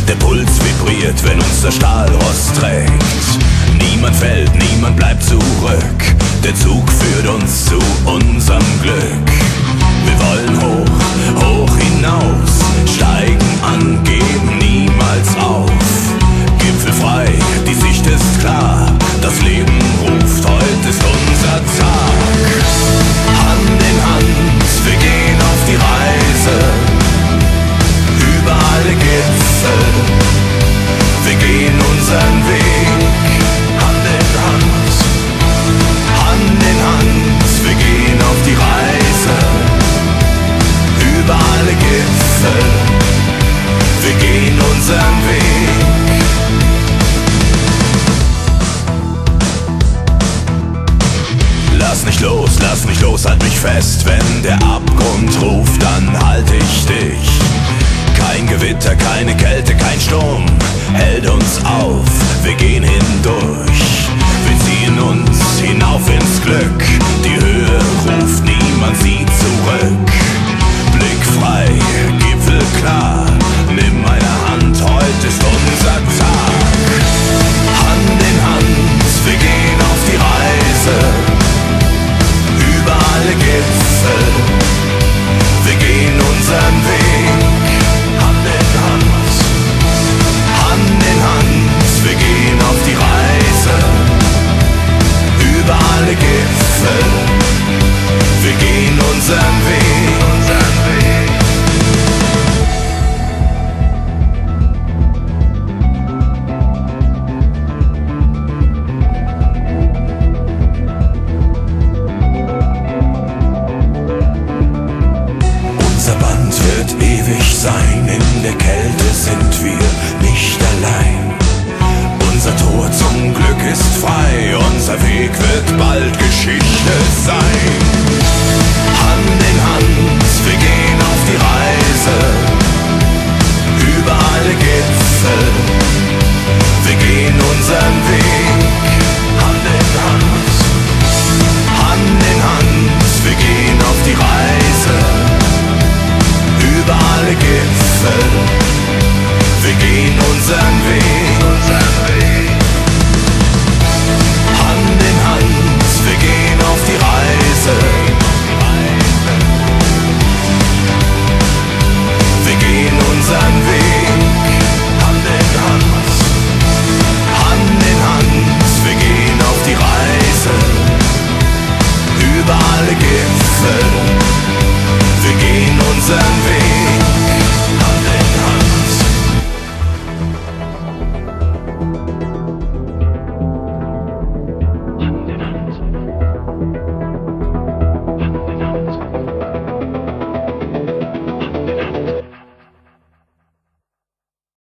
Der Puls vibriert, wenn uns der Stahlrost trägt. Niemand fällt, niemand bleibt zurück. Der Zug führt uns zu unserem Glück. Wir wollen hoch, hoch hinaus, steigen an, geben niemals auf. Gipfelfrei, die Sicht ist klar, das Leben ruft, heute ist unser Tag. Hand in Hand, wir gehen auf die Reise, über alle Gipfel, wir gehen unseren Weg. Hand in Hand, Hand in Hand, wir gehen auf die Reise, über alle Gipfel, wir gehen unseren Weg. Lass nicht los, halt mich fest. Wenn der Abgrund ruft, dann halt ich dich. Kein Gewitter, keine Kälte,